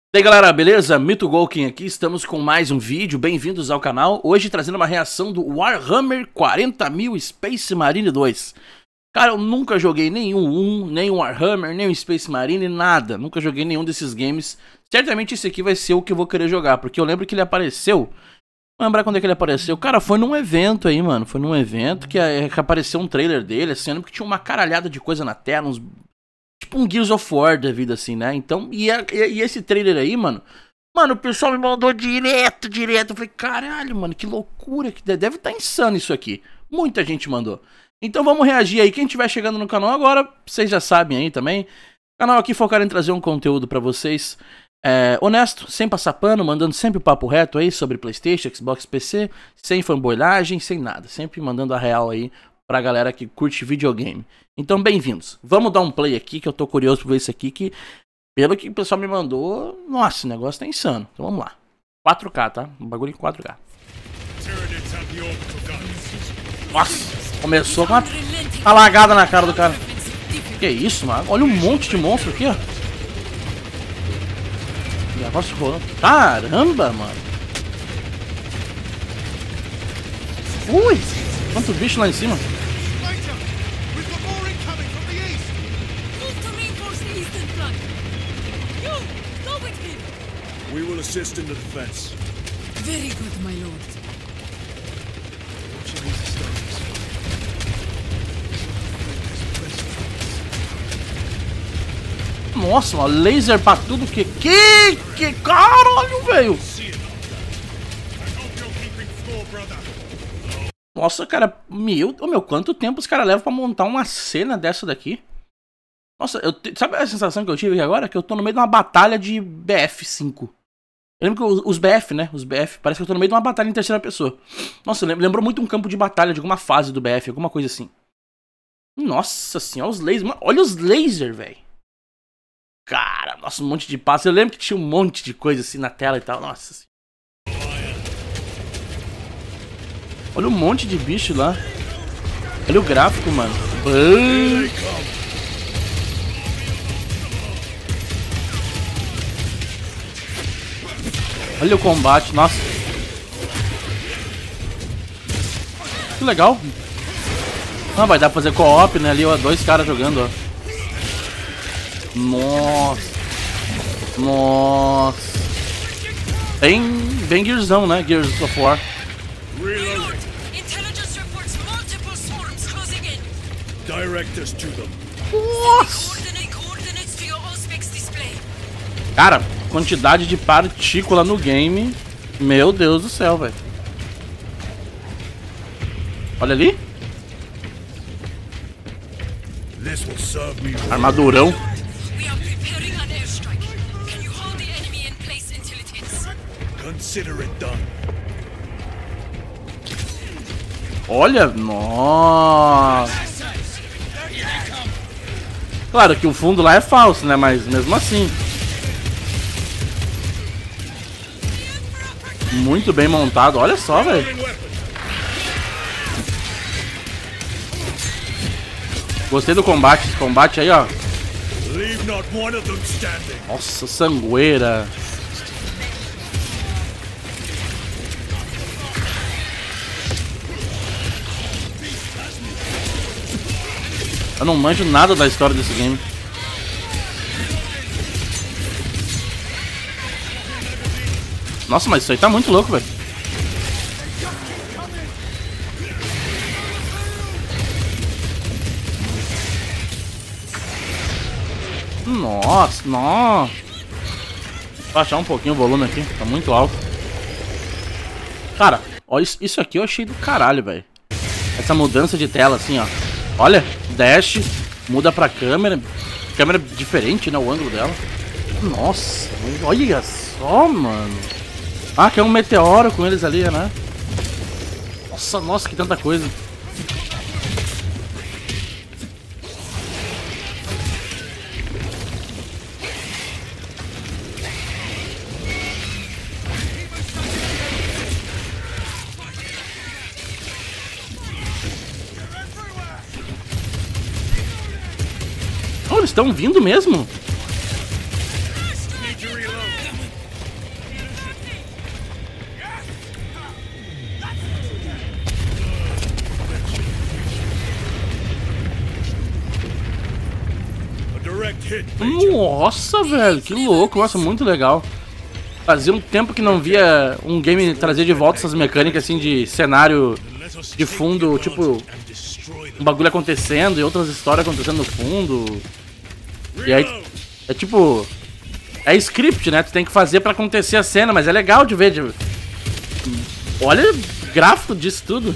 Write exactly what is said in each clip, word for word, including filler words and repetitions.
E aí galera, beleza? Mito Golkin aqui, estamos com mais um vídeo, bem-vindos ao canal. Hoje trazendo uma reação do Warhammer quarenta mil Space Marine dois. Cara, eu nunca joguei nenhum um, nem um Warhammer, nem um Space Marine, nada. Nunca joguei nenhum desses games. Certamente esse aqui vai ser o que eu vou querer jogar, porque eu lembro que ele apareceu... Não lembrar quando é que ele apareceu. Cara, foi num evento aí, mano. Foi num evento que, que apareceu um trailer dele, assim, eu lembro que tinha uma caralhada de coisa na tela, uns... Tipo um Gears of War da vida, assim, né? Então, e, a, e esse trailer aí, mano... Mano, o pessoal me mandou direto, direto. Eu falei, caralho, mano, que loucura. Que deve estar insano isso aqui. Muita gente mandou. Então vamos reagir aí. Quem estiver chegando no canal agora, vocês já sabem aí também. O canal aqui focado em trazer um conteúdo pra vocês é, honesto, sem passar pano, mandando sempre o papo reto aí sobre PlayStation, Xbox, P C. Sem fanboylagem, sem nada. Sempre mandando a real aí pra galera que curte videogame. Então, bem-vindos. Vamos dar um play aqui, que eu tô curioso pra ver isso aqui, que pelo que o pessoal me mandou, nossa, o negócio tá insano. Então vamos lá. quatro K, tá? Um bagulho em quatro K. Nossa, começou com uma alagada na cara do cara. Que isso, mano? Olha um monte de monstro aqui, ó. Negócio rolando. Caramba, mano. Ui, quanto bicho lá em cima. We will assist in the defense. Very good, my lord. Nossa, uma laser pra tudo que... Que... Que caralho, velho. Nossa, cara, meu, meu, quanto tempo os caras levam pra montar uma cena dessa daqui? Nossa, eu te... sabe a sensação que eu tive aqui agora? Que eu tô no meio de uma batalha de B F cinco. Eu lembro que os B F, né? Os B F, parece que eu tô no meio de uma batalha em terceira pessoa. Nossa, lembrou muito um campo de batalha de alguma fase do B F, alguma coisa assim. Nossa senhora, os lasers. Olha os lasers, velho. Cara, nossa, um monte de passo. Eu lembro que tinha um monte de coisa assim na tela e tal. Nossa senhora. Olha um monte de bicho lá. Olha o gráfico, mano. Uh. Olha o combate, nossa. Que legal. Ah, vai dar pra fazer co-op, né? Ali, ó, dois caras jogando, ó. Nossa. Nossa. Bem, bem Gearsão, né? Gears of War. Nossa. Cara, quantidade de partícula no game. Meu Deus do céu, velho. Olha ali. Armadurão. Olha, nossa. Claro que o fundo lá é falso, né? Mas mesmo assim. Muito bem montado, olha só, velho. Gostei do combate, esse combate aí, ó. Nossa, sangueira. Eu não manjo nada da história desse game. Nossa, mas isso aí tá muito louco, velho. Nossa, nossa. Vou baixar um pouquinho o volume aqui, tá muito alto. Cara, ó, isso, isso aqui eu achei do caralho, velho. Essa mudança de tela assim, ó. Olha, dash, muda pra câmera. Câmera diferente, né, o ângulo dela. Nossa, olha só, mano. Ah, que é um meteoro com eles ali, né? Nossa, nossa, que tanta coisa. Oh, eles estão vindo mesmo? hit, Major. Nossa, velho, que louco. Nossa, muito legal. Fazia um tempo que não via um game trazer de volta essas mecânicas assim de cenário de fundo, tipo, um bagulho acontecendo e outras histórias acontecendo no fundo. E aí, é tipo, é script, né? Tu tem que fazer pra acontecer a cena, mas é legal de ver. De... Olha o gráfico disso tudo.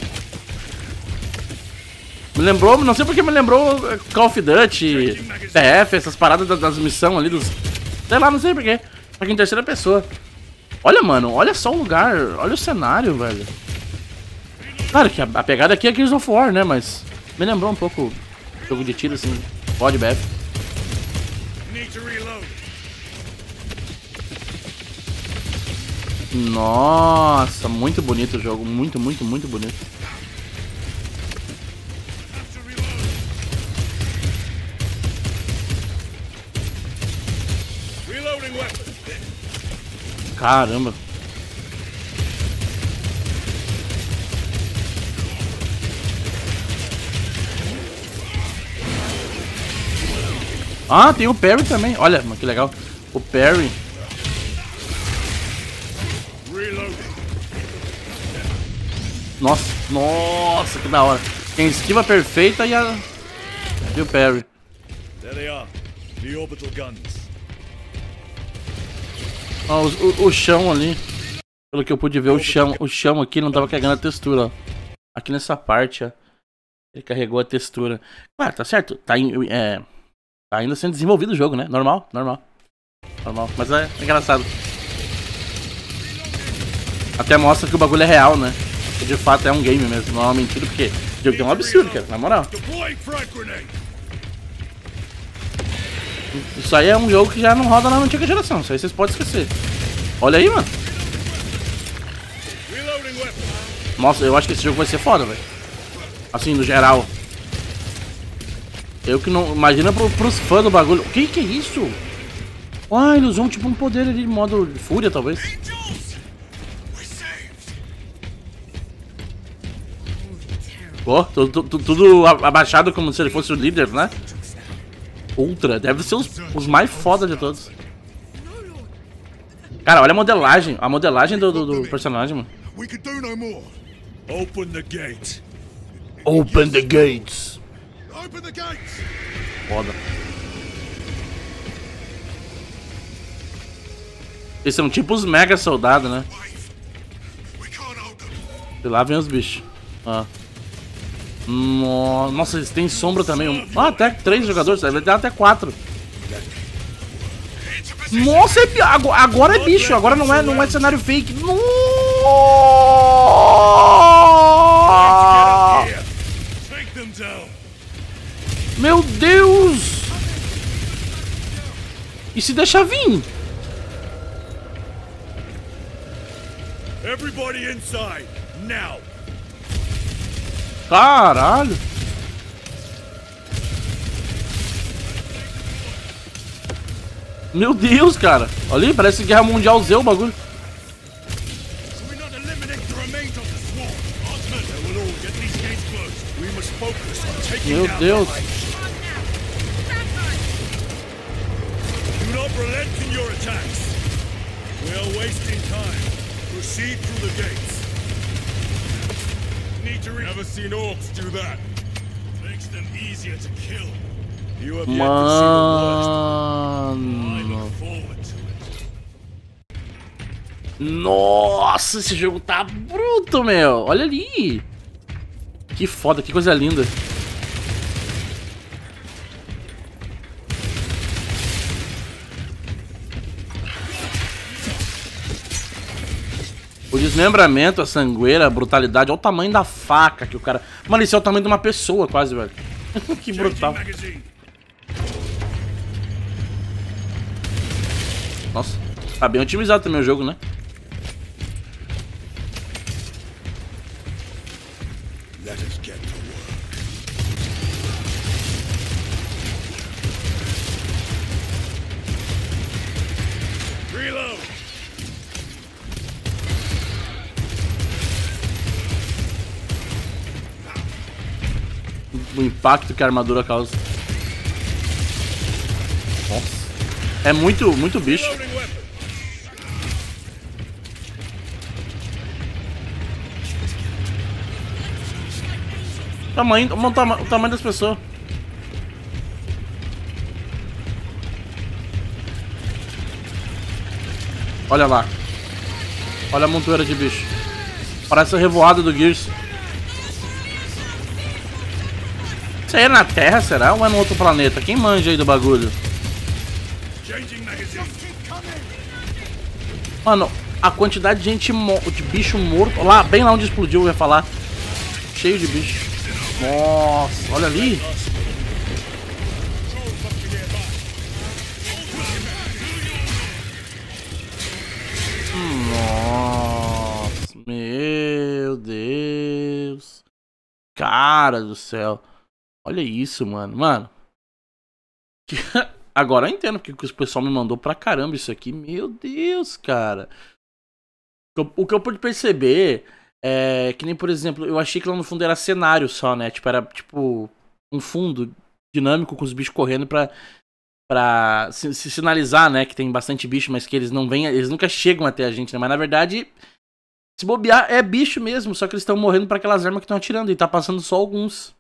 Me lembrou, não sei porque me lembrou Call of Duty, T F, essas paradas das, das missões ali dos... Sei lá, não sei porquê. Só que em terceira pessoa. Olha, mano, olha só o lugar, olha o cenário, velho. Claro que a, a pegada aqui é Gears of War, né, mas... Me lembrou um pouco jogo de tiro, assim, bode B F. Nossa, muito bonito o jogo, muito, muito, muito bonito. Caramba. Ah, tem o parry também. Olha, que legal. O parry. Nossa, nossa, que da hora. Tem esquiva perfeita e a... E o parry. There they are, the orbital guns. Ah, o, o, o chão ali. Pelo que eu pude ver, o chão, o chão aqui não tava carregando a textura, ó. Aqui nessa parte, ó. Ele carregou a textura. Claro, tá certo. Tá, em, é, tá ainda sendo desenvolvido o jogo, né? Normal, normal. Normal, mas é engraçado. Até mostra que o bagulho é real, né? Que de fato é um game mesmo, não é uma mentira, porque o jogo é um absurdo, cara, na moral. Isso aí é um jogo que já não roda na antiga geração, isso aí vocês podem esquecer. Olha aí, mano. Nossa, eu acho que esse jogo vai ser foda, velho. Assim, no geral. Eu que não... Imagina pro, pros fãs do bagulho. O que que é isso? Ah, eles usam tipo um poder ali de modo fúria, talvez. Ó, oh, tudo, tudo, tudo abaixado como se ele fosse o líder, né? Ultra, deve ser os, os mais foda de todos. Cara, olha a modelagem. A modelagem do, do, do personagem, mano. Open the gate. Open the gates. Foda. Eles são tipo os mega soldados, né? E lá vem os bichos. Ah. Nossa, eles têm sombra também. Ah, até três jogadores, deve ter até quatro. Nossa, é... agora é bicho, agora não é, não é cenário fake. Nossa! Meu Deus! E se deixar vir? Everybody inside now. Caralho! Meu Deus, cara! Olha aí, parece Guerra Mundial Z o bagulho. Meu Deus! Do not relent in your attacks. We are wasting time. Proceed through the gates. Need to never seen orcs do that. Makes them easier to kill. You have yet to see the worst. I look forward to it. Nossa, esse jogo tá bruto, meu. Olha ali. Que foda, que coisa linda. O desmembramento, a sangueira, a brutalidade. Olha o tamanho da faca que o cara... Mano, esse é o tamanho de uma pessoa quase, velho. Que brutal. Nossa, tá bem otimizado também o jogo, né? Let us get to work. Reload. O impacto que a armadura causa. É muito, muito bicho. Tamanho, o tamanho, o tamanho das pessoas. Olha lá. Olha a montoeira de bicho. Parece a revoada do Gears. Isso aí é na Terra, será? Ou é no outro planeta? Quem manja aí do bagulho? Mano, a quantidade de gente, de bicho morto. Lá, bem lá onde explodiu, eu ia falar. Cheio de bicho. Nossa, olha ali. Nossa, meu Deus. Cara do céu. Olha isso, mano. Mano. Agora eu entendo porque o pessoal me mandou pra caramba isso aqui. Meu Deus, cara. O que eu pude perceber é que nem, por exemplo, eu achei que lá no fundo era cenário só, né? Tipo, era tipo um fundo dinâmico com os bichos correndo pra, pra se, se sinalizar, né? Que tem bastante bicho, mas que eles não vêm, eles nunca chegam até a gente, né? Mas na verdade, se bobear, é bicho mesmo. Só que eles estão morrendo pra aquelas armas que estão atirando. E tá passando só alguns.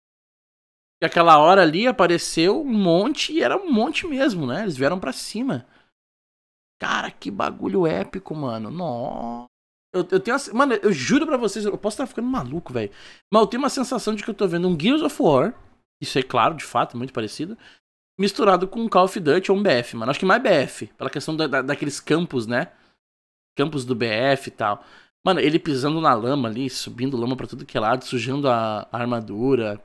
E aquela hora ali apareceu um monte e era um monte mesmo, né? Eles vieram pra cima. Cara, que bagulho épico, mano. Nossa. Eu, eu tenho uma... Mano, eu juro pra vocês, eu posso estar ficando maluco, velho. Mas eu tenho uma sensação de que eu tô vendo um Gears of War. Isso é claro, de fato, muito parecido. Misturado com um Call of Duty ou um B F, mano. Acho que mais B F. Pela questão da, da, daqueles campos, né? Campos do B F e tal. Mano, ele pisando na lama ali, subindo lama pra tudo que é lado, sujando a, a armadura.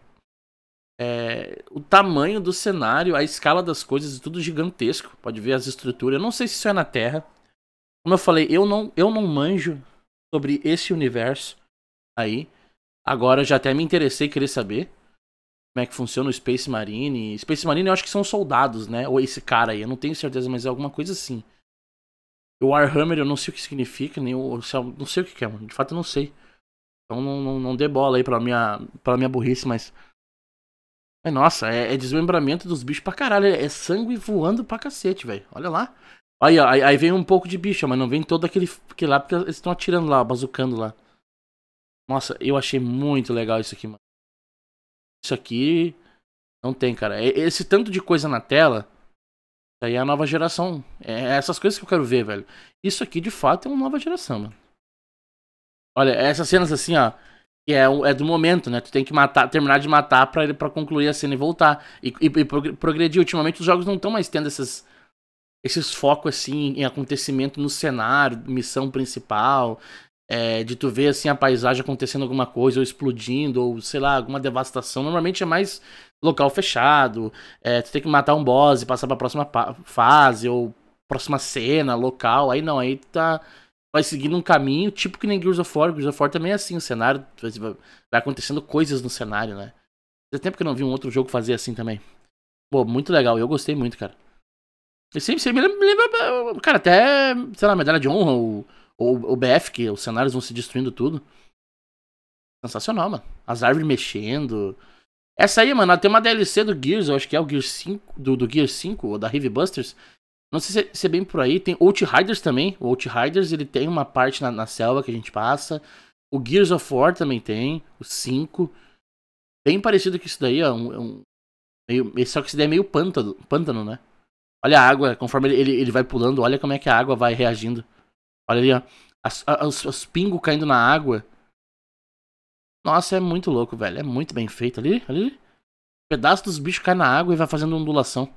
É, o tamanho do cenário, a escala das coisas, tudo gigantesco. Pode ver as estruturas. Eu não sei se isso é na Terra. Como eu falei, eu não, eu não manjo sobre esse universo aí. Agora já até me interessei em querer saber como é que funciona o Space Marine. Space Marine eu acho que são soldados, né? Ou esse cara aí, eu não tenho certeza, mas é alguma coisa assim. O Warhammer eu não sei o que significa, nem o, não sei o que é, mano. De fato eu não sei. Então não, não, não dê bola aí pra minha, pra minha burrice, mas... É, nossa, é, é desmembramento dos bichos pra caralho. É, é sangue voando pra cacete, velho. Olha lá. Aí, ó, aí, aí vem um pouco de bicho, mas não vem todo aquele, aquele lá, porque eles estão atirando lá, bazucando lá. Nossa, eu achei muito legal isso aqui, mano. Isso aqui não tem, cara. Esse tanto de coisa na tela, aí é a nova geração. É essas coisas que eu quero ver, velho. Isso aqui, de fato, é uma nova geração, mano. Olha, essas cenas assim, ó. É, é do momento, né? Tu tem que matar, terminar de matar pra, pra concluir a cena e voltar. E, e, e progredir. Ultimamente os jogos não estão mais tendo essas, esses focos assim em acontecimento no cenário, missão principal. É, de tu ver assim a paisagem acontecendo alguma coisa, ou explodindo, ou sei lá, alguma devastação. Normalmente é mais local fechado. É, tu tem que matar um boss e passar pra próxima fase, ou próxima cena, local. Aí não, aí tá... vai seguindo um caminho, tipo que nem Gears of War. Gears of War também é assim, o cenário, vai acontecendo coisas no cenário, né? Faz tempo que eu não vi um outro jogo fazer assim também. Pô, muito legal, eu gostei muito, cara. E sempre, sempre me lembra, cara, até, sei lá, medalha de honra, ou, ou o B F, que os cenários vão se destruindo tudo. Sensacional, mano. As árvores mexendo. Essa aí, mano, tem uma D L C do Gears, eu acho que é o Gears cinco, do, do Gears cinco, ou da Heavy Busters. Não sei se é, se é bem por aí. Tem Outriders também. O Outriders, ele tem uma parte na, na selva que a gente passa. O Gears of War também tem. O cinco. Bem parecido com isso daí, ó. Um, um, meio, só que isso daí é meio pântano, pântano, né? Olha a água. Conforme ele, ele, ele vai pulando, olha como é que a água vai reagindo. Olha ali, ó. As, as, os pingos caindo na água. Nossa, é muito louco, velho. É muito bem feito. Ali, ali. Um pedaço dos bichos cai na água e vai fazendo ondulação.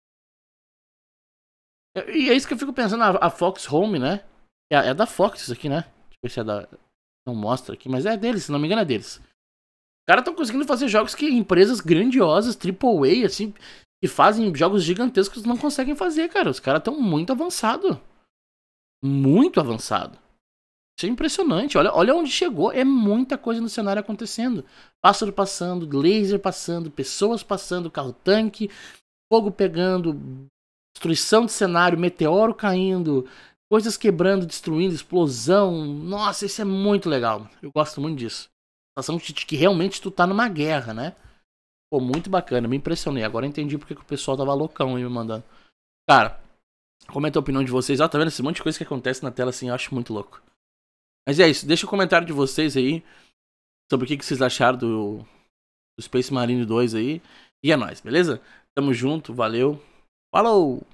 E é isso que eu fico pensando, a Fox Home, né? É, é da Fox isso aqui, né? Deixa eu ver se é da... Não mostra aqui, mas é deles, se não me engano é deles. Os caras estão conseguindo fazer jogos que empresas grandiosas, triple A, assim, que fazem jogos gigantescos não conseguem fazer, cara. Os caras estão muito avançados. Muito avançado. Isso é impressionante. Olha, olha onde chegou. É muita coisa no cenário acontecendo. Pássaro passando, laser passando, pessoas passando, carro-tanque, fogo pegando... Destruição de cenário, meteoro caindo, coisas quebrando, destruindo, explosão. Nossa, isso é muito legal. Eu gosto muito disso. A sensação de que realmente tu tá numa guerra, né? Pô, muito bacana, me impressionei. Agora eu entendi porque que o pessoal tava loucão aí me mandando. Cara, Comenta a opinião de vocês. Ó, tá vendo esse monte de coisa que acontece na tela assim, eu acho muito louco. Mas é isso, deixa o comentário de vocês aí sobre o que, que vocês acharam do, do Space Marine dois aí. E é nóis, beleza? Tamo junto, valeu. Falou!